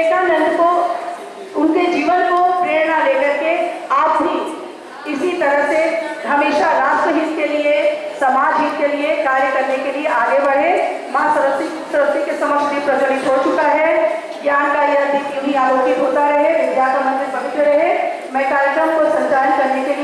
विवेकानंद को, उनके जीवन को प्रेरणा लेकर के आप भी इसी तरह से हमेशा राष्ट्र हित के लिए, समाज हित के लिए कार्य करने के लिए आगे बढ़े। माँ सरस्वती के समक्ष दीप प्रज्वलित हो चुका है। ज्ञान का यह दीप यूं ही आलोकित होता रहे, विद्या का मंदिर पवित्र रहे। मैं कार्यक्रम को संचालन करने के लिए